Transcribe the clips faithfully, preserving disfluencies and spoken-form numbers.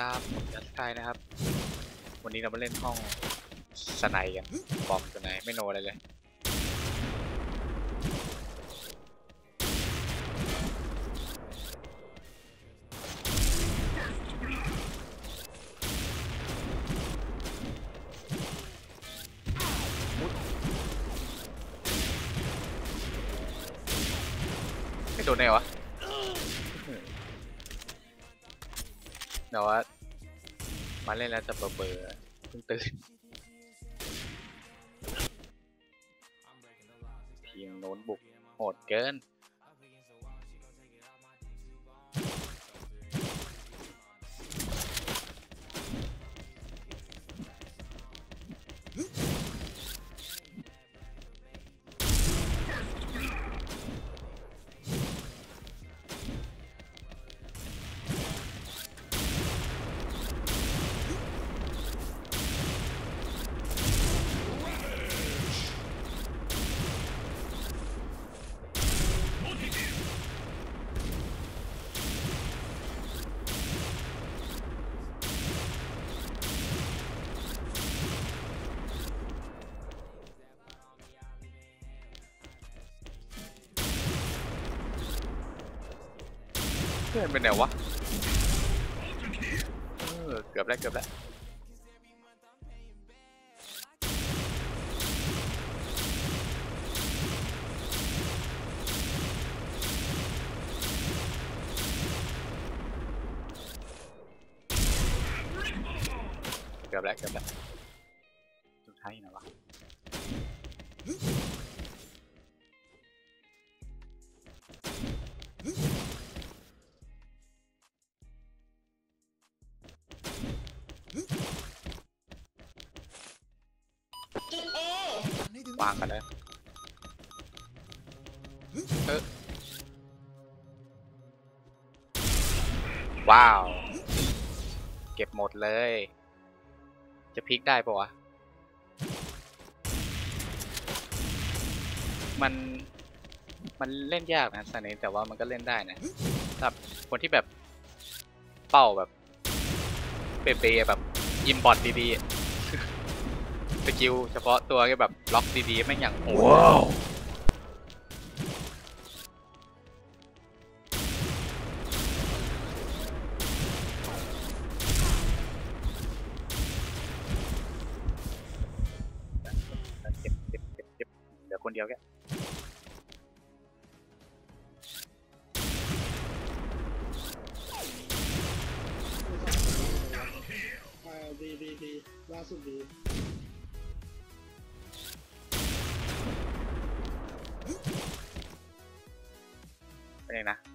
ครับผมจัสกายนะครับวันนี้เรามาเล่นห้องสไนกันบอมสไนไม่โนอะไรเลยไม่โดนได้วะแต่ว่ามาเล่นแล้วจะเบอร์เบอร์เพิ่งตื่นทีมโน้นบุกโหดเกินเพื่อนเป็นไหนวะเออเกือบแล้วเกือบแล้วเกือบแล้วเกือบแล้วสุดท้ายนะวะวางกันเลยเออว้าวเก็บหมดเลยจะพลิกได้ปะวะมันมันเล่นยากนะสันนี้แต่ว่ามันก็เล่นได้นะสำหรับคนที่แบบเป้าแบบเป๊ะๆแบบยิมบอทดีๆสกิลเฉพาะตัวก็แบบล็อกดีๆไม่อย่างโหดเจ็บเจ็บเจ็บเจ็บเหลือคนเดียวแค่ดีดีดีล่าสุดดีเป็นไงนะ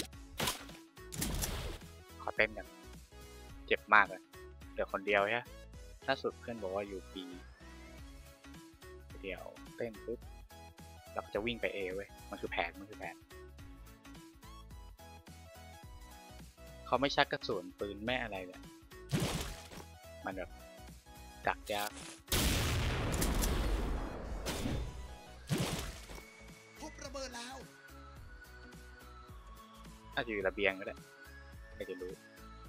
ขอเต้นกันเจ็บมากเลยเหลือคนเดียวใช่ไหมล่าสุดเพื่อนบอกว่าอยู่ปีเดียวเต้นปุ๊บเราจะวิ่งไปเอเว้ยมันคือแผนมันคือแผนเขาไม่ชักกระสุนปืนแม่อะไรเลยมันแบบดักยากพบระเบิดแล้วอาจจะอยู่ระเบียงก็ได้ไม่จะรู้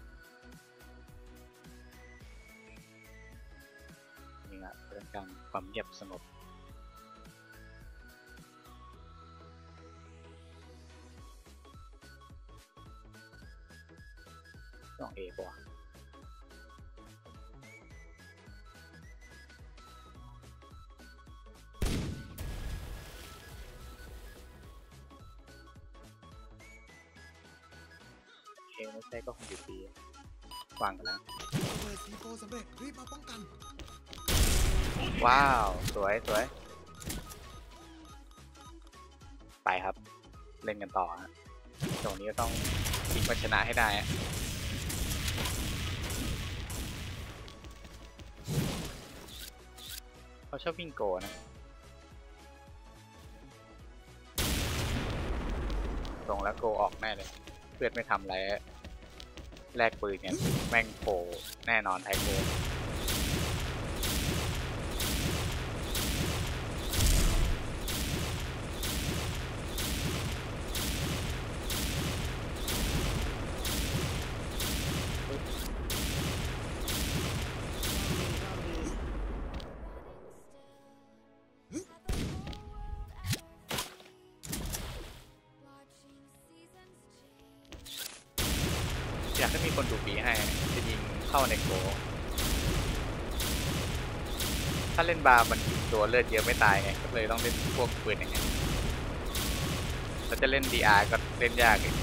นี่ละเรื่องการความเงียบสงบต้องเอป่ะเอไม่ใช่ก็คงอยู่ดีวางกันแล้วระเบิดซีโฟสำเร็จรีบมาป้องกันว้าวสวยสวยไปครับเล่นกันต่อฮะตรงนี้ก็ต้องพลิกมาชนะให้ได้เขาชอบวิ่งโกนะตรงแล้วโกออกแน่เลยเพื่อนไม่ทำอะไรแลกปืนเนี่ยแม่งโผล่แน่นอนไทโกอยากให้มีคนดูปีให้จะยิงเข้าในโกถ้าเล่นบาร์มันยิงตัวเลือดเยอะไม่ตายไงก็เลยต้องเล่นพวกปืนอย่างเงี้ยแล้วจะเล่น ดี อาร์ ก็เล่นยากอีก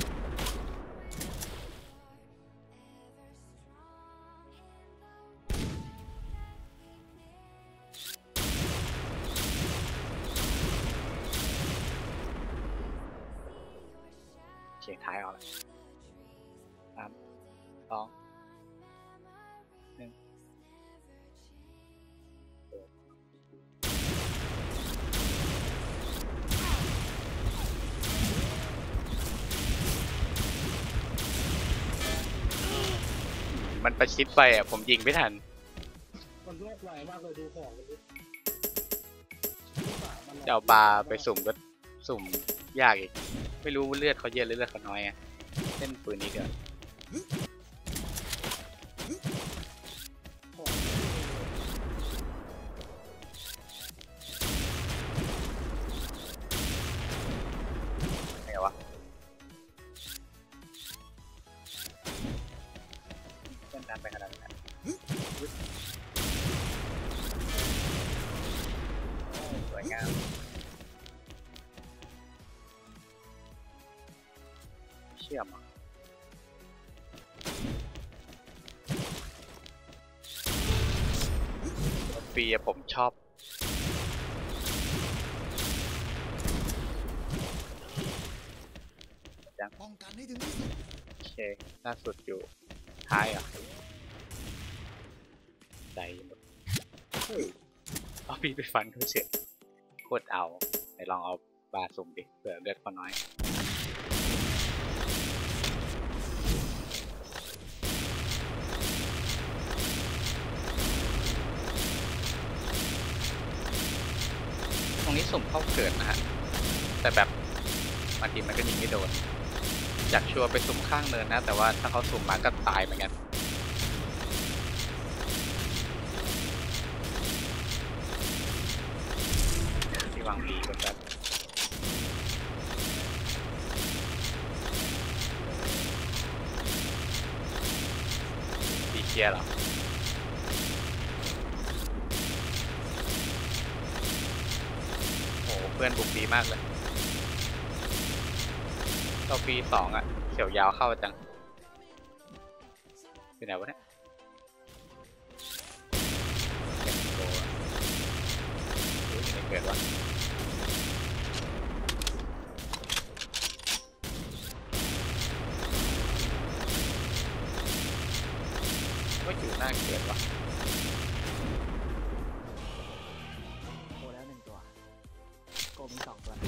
โอเคท้ายเอาละสามสองหนึ่งมันประชิดไปอ่ะผมยิงไม่ทันมันโลกไวมากเลยดูของเลยจะเอาปลาไปสุ่มก็สุ่มยากอีกไม่รู้เลือดเขาเยอะหรือเลือดเขาน้อยไงเล่นปืนนี้เดี๋ยวไงวะเล่นนานไปขนาดนั้นสวยงามเชื่อมปีผมชอบป้องกันให้ถึงที่สุดโอเคล่าสุดอยู่ท้ายอ่ะใจหมดเอาปีไปฟันเขาเฉยโคตรเอาไหนลองเอาปลาสุ่มดิเผื่อเลือดเขาน้อยตรงนี้สุ่มเข้าเกิดนะฮะแต่แบบบางทีมันก็ยิงไม่โดนอยากชัวร์ไปสุ่มข้างเนินนะแต่ว่าถ้าเขาสุ่มมาก็ตายเหมือนกันที่วางปีกดแบบปีเคลียร์หรอโอ้เพื่อนบุกดีมากเลยเราปีสองอ่ะเขียวยาวเข้าจังอยู่ไหนวะเนี่ยเก็บโกโอ้ยอยู่ในเกิดวะว่าอยู่หน้าเกิดวะโกแล้วหนึ่งตัวโกมีสองตัว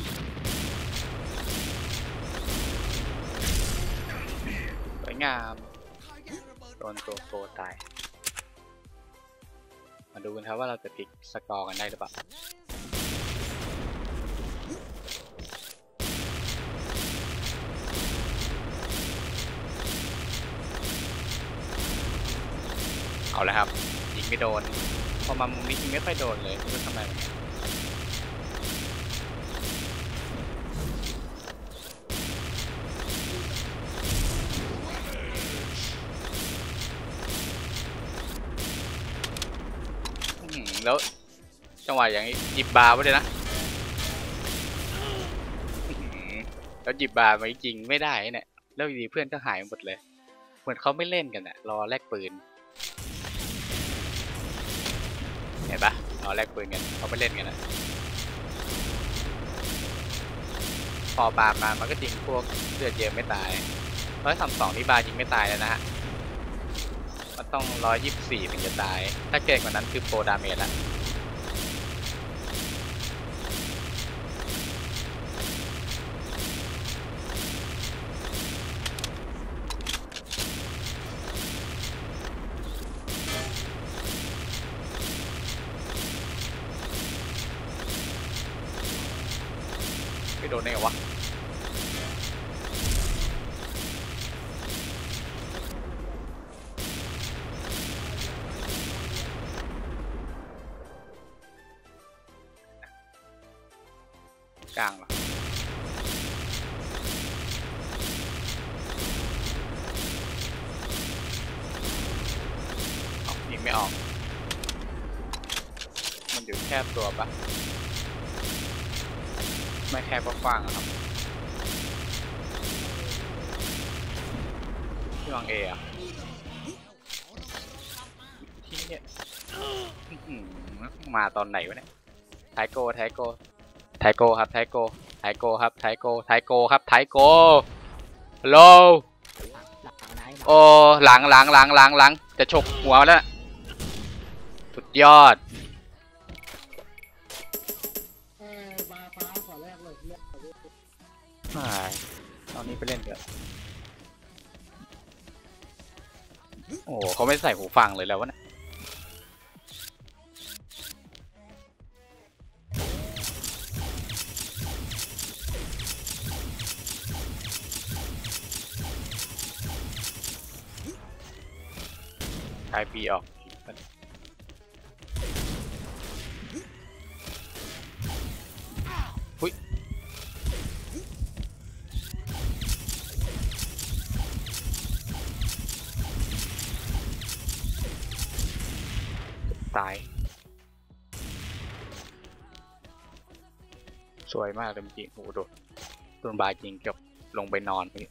สวยงามโดนตัวโกตายมาดูกันครับว่าเราจะพลิกสกอร์กันได้หรือเปล่าเอาละครับยิงไม่โดนพอมามุมนี้ยิงไม่ค่อยโดนเลยไม่รู้ทำไมเหมือนกันแล้วจังหวะอย่างนี้หยิบบาร์ไว้เลยนะแล้วหยิบบาร์มาจริงไม่ได้เนี่ยแล้วอยู่ดีเพื่อนก็หายหมดเลยเหมือนเขาไม่เล่นกันอะรอแลกปืนเห็นปะรอแลกปืนกันเขาไม่เล่นกันนะพอบาร์มามันก็ยิงพวกเลือดเยอะไม่ตายร้อยสามสองนี่บาร์ยิงไม่ตายแล้วนะฮะมันต้องร้อยยี่สิบสี่ถึงจะตายถ้าเกินกว่านั้นคือโปรดาเมจละไม่โดนได้ไงวะกลางเหรอแคบตัวปะไม่แคบก็กว้างอะครับที่วางเออะที่เนี่ยอื้อหือมาตอนไหนวะเนี่ยไทโกไทโกไทโกครับไทโกไทโกครับไทโกไทโกครับไทโกโลหลังไหนโอ้หลังหลังหลังหลังหลังจะฉกหัวแล้วนะสุดยอดเออบาฟ้าขอแรกเลยเลือกขอเลือกอ่าตอนนี้ไปเล่นเถอะโอ้เขาไม่ใส่หูฟังเลยแล้ววะเนี่ยกายปีออกหุ้ยตายสวยมากเลยเมื่อกี้โอ้โหโดนโดนบาจริงเกือบลงไปนอนเมื่อกี้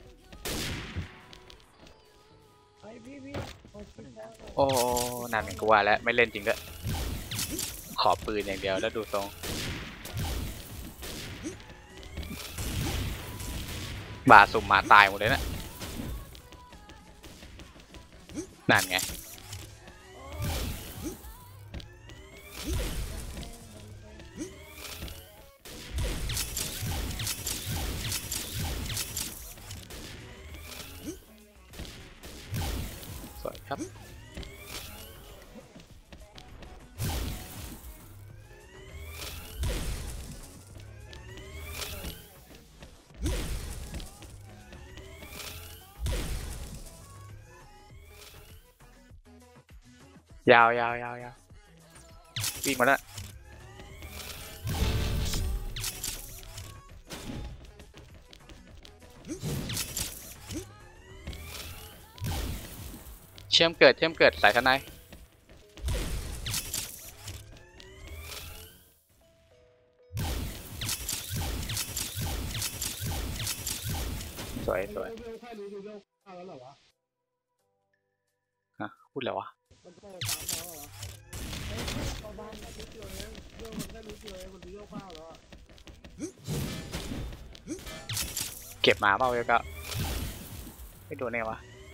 ไอพี่พี่โอ้ชิบแล้วโอ้นั่นก็ว่าแล้วไม่เล่นจริงด้วยขอปืนอย่างเดียวแล้วดูทรงบาสุ่มมาตายหมดเลยนะนั่นไงสวยครับยาวยาวยาวยาววิ่งมาแล้วเชื่อมเกิดเชื่อมเกิดสายทนายสวยสวยเร็วๆแค่นี้ดูเร็วเอาแล้วเหรอวะฮะพูดแล้ววะมันโตสามแล้วเหรอเฮ้ยประมาณแค่นิดเดียวเองเรื่องมันแค่นิดเดียวเองมันดูเยอะมากแล้วอะเก็บมาเปล่าเว้ยก็ไม่โดนแน่วะ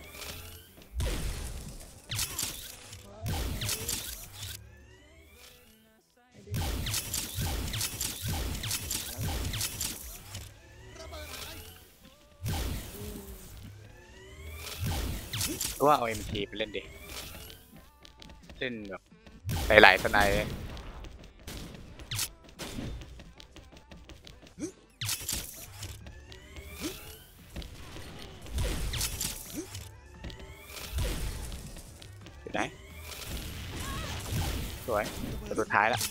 ก็ว่าเอา เอ็ม ที ไปเล่นดิเล่นแบบหลายๆสไนด์อยู่ไหนสวยตัวสุดท้ายแล้ว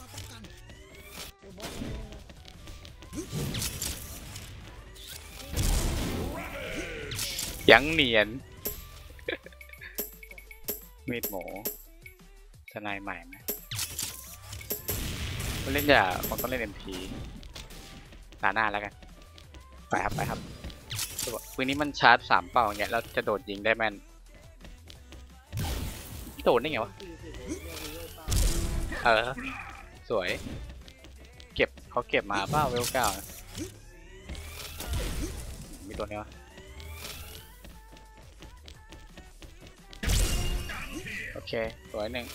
ยังเนียน มีดหมูทนายใหม่ไหมเล่นอย่าผมต้องเล่น เอ็ม ที หน้าหน้าแล้วกันไปครับไปครับปืนนี้มันชาร์จสามเป้าอย่างเงี้ยแล้วจะโดดยิงได้แม่นโดดได้ไงวะสี่สิบเองเนี่ยดูเยอะมากเออสวยเก็บเขาเก็บมาเป้าเวลเก้านะมีตัวนี้วะโอเคสวยหนึ่ง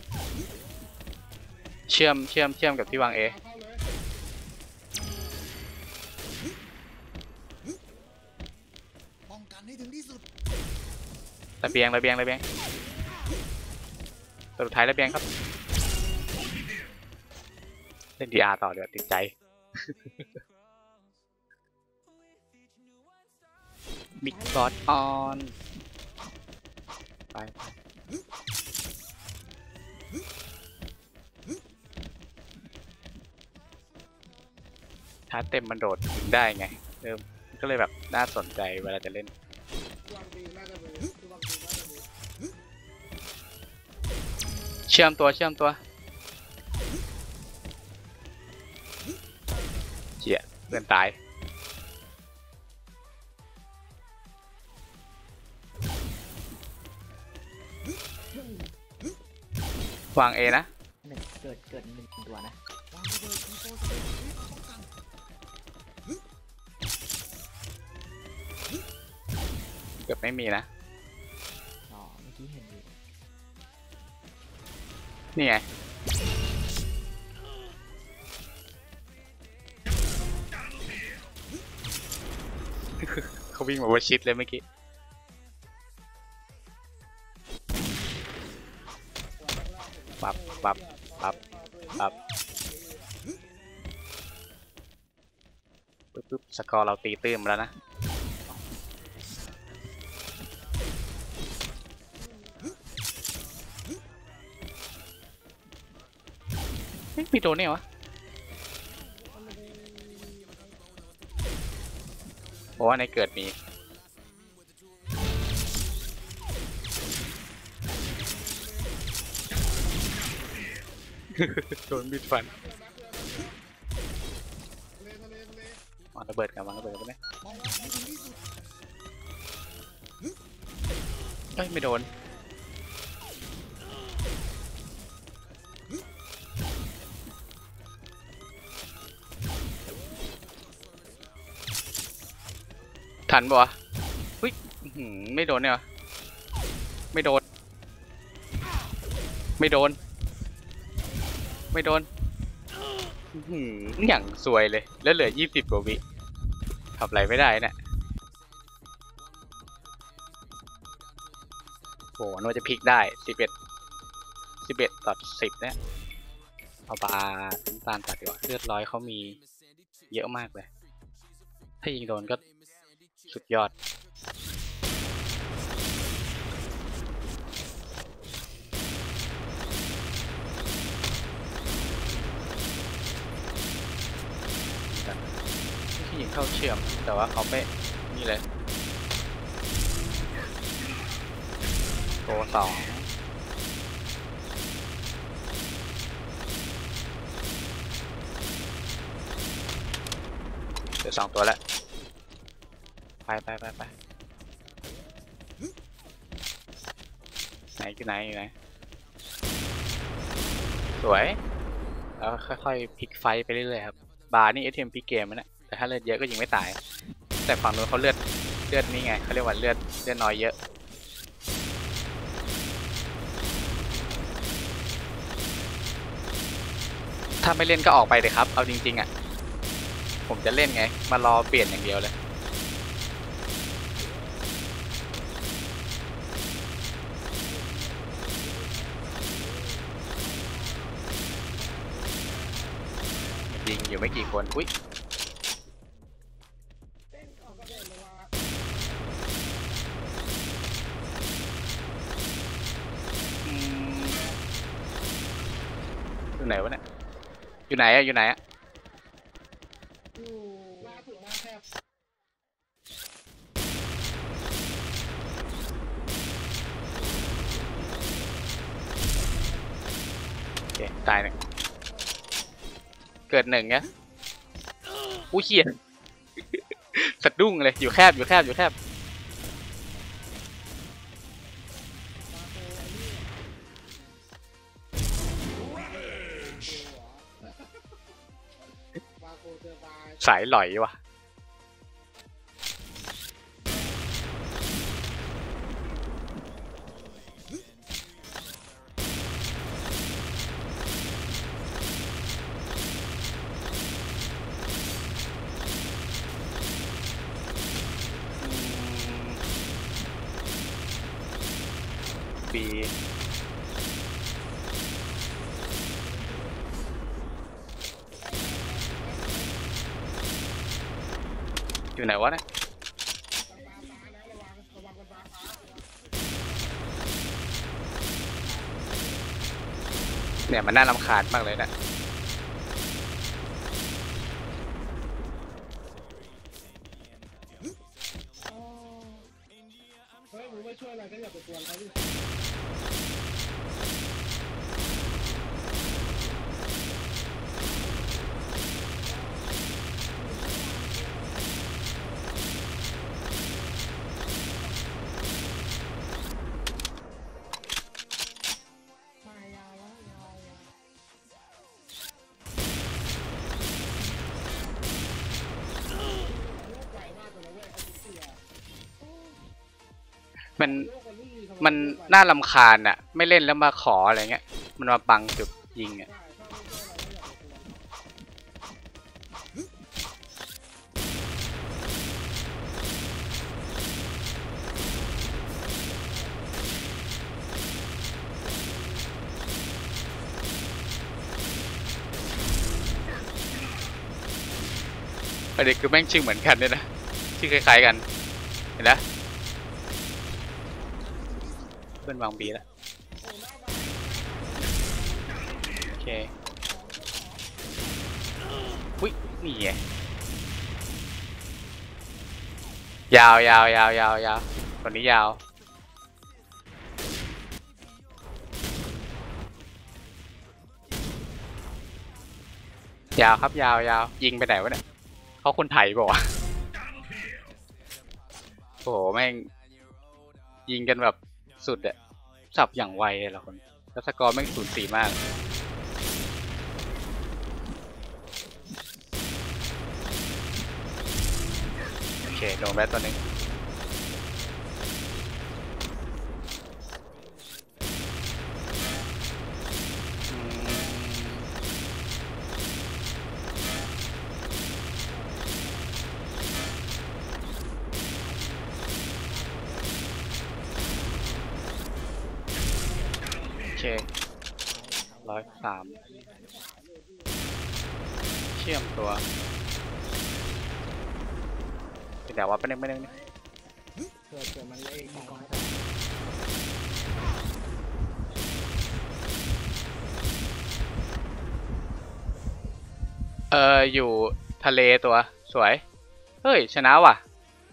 เชื่อมเชื่อมเชื่อมกับที่วางเอเข้าเลยป้องกันให้ถึงที่สุดระเบียงระเบียงระเบียงตัวสุดท้ายระเบียงครับเล่น ดี อาร์ ต่อเดี๋ยวติดใจ บิ๊กบอสออนไปถ้าเต็มมันโดดยิงได้ไงเออก็เลยแบบน่าสนใจเวลาจะเล่นวางดีน่าจะมีวางดีน่าจะมีเชื่อมตัวเชื่อมตัวเจี๊ยเพื่อนตาย วางเอนะหนึ่งเกิดเกิดหนึ่งตัวนะวางระเบิดทีโฟสเปซวิป้องกันเกือบไม่มีนะอ๋อเมื่อกี้เห็นอยู่นี่ไง เขาวิ่งมาว่าชิดเลยเมื่อกี้ ปับปับปับปับปึ๊บปึ๊บสกอร์เราตีตื้มแล้วนะ เฮ้ยมีโดนเนี่ยวะเพราะว่าในเกิดมี โดนบิดฟันทะเลทะเลทะเลวางระเบิดกันวางระเบิดกันไหมมองว่าไม่ดีที่สุดเอ้ย ไม่โดน ทันปะวะอุ้ยอื้อหือไม่โดนเนี่ยวะไม่โดน ไม่โดน ไม่โดนอื้อหืออย่างสวยเลย แล้วเหลือยี่สิบกว่าวิทำอะไรไม่ได้เนี่ยโหนึกว่าจะพลิกได้สิบเอ็ดสิบเอ็ดต่อสิบเนี่ยเอาบาน้ำตาลตัดดีกว่าเลือดร้อยเขามีเยอะมากเลย ถ้ายิงโดนก็สุดยอด ที่ยิงเข้าเชื่อมแต่ว่าเขาไม่นี่เลยโกสองเดี๋ยวสองตัวแล้ว ไปไปไปไปไหนอยู่ไหนอยู่ไหนสวยแล้วค่อยๆพลิกไฟไปเรื่อยๆครับบาร์นี่เอทีเอ็มพลิกเกมนะแต่ถ้าเลือดเยอะก็ยิงไม่ตายแต่ฝั่งนู้นเขาเลือดเลือดนี่ไงเขาเรียกว่าเลือดเลือดน้อยเยอะถ้าไม่เล่นก็ออกไปเลยครับเอาจริงๆอ่ะผมจะเล่นไงมารอเปลี่ยนอย่างเดียวเลยยิงอยู่ไม่กี่คนอุ้ยเต้นออกกระเด็นเลยว่ะอืมอยู่ไหนวะเนี่ยอยู่ไหนอะอยู่ไหนอะอยู่หน้าถึงหน้าแคบโอเคตายหนึ่งเกิดหนึ่งเนี่ยอู้เหี้ย สะดุ้งเลยอยู่แคบอยู่แคบอยู่แคบวาโกเจอบายสายหลอยว่ะปีอยู่ไหนวะเนี่ยมันบาฟ้านะระวังระวังมันบาฟ้าเนี่ยมันน่ารำคาญมากเลยเนะอ๋อเฮ้ยมึงไม่ช่วยอะไรก็อย่าไปกวนเขาดิมันมันน่ารำคาญอ่ะ ไม่เล่นแล้วมาขออะไรเงี้ยมันมาบังจุดยิงอ่ะประเด็นคือแม่งชื่อเหมือนกันด้วยนะชื่อคล้ายๆกันเห็นไหมเพื่อนวางบีแล้วโอเคอุ้ยนี่ไงยาวยาวยาวยาวยาวตัวนี้ยาวยาวครับยาวยาวยิงไปไหนวะเนี่ยเขาคนไทยบอกว่าวะโอ้โหแม่งยิงกันแบบสุดอะสับอย่างไวเลยละคนแล้วสกอร์แม่งศูนย์สี่มากโอเคโดนแบตตัวหนึงอืมโอเคร้อยสามเชื่อมตัวเดี๋ยวว่าไปบนึงไปบนึงเผื่อเผื่อมันเลขมองเอออยู่ทะเลตัวสวยเฮ้ยชนะว่ะ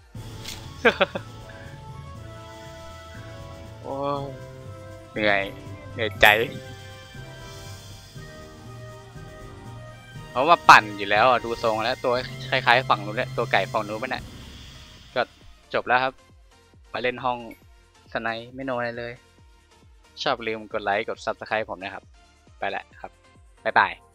โอ้ยเหนื่อยเหนื่อยใจเพราะว่าปั่นอยู่แล้วอ่ะดูทรงแล้วตัวคล้ายๆฝั่งนู้นแหละตัวไก่ฝั่งนู้นมันน่ะก็จบแล้วครับมาเล่นห้องสไนป์ไม่โนอะไรเลย ชอบลืมกดไลค์กด ซับสไครบ์ ผมนะครับ ไปแหละครับบ๊ายบาย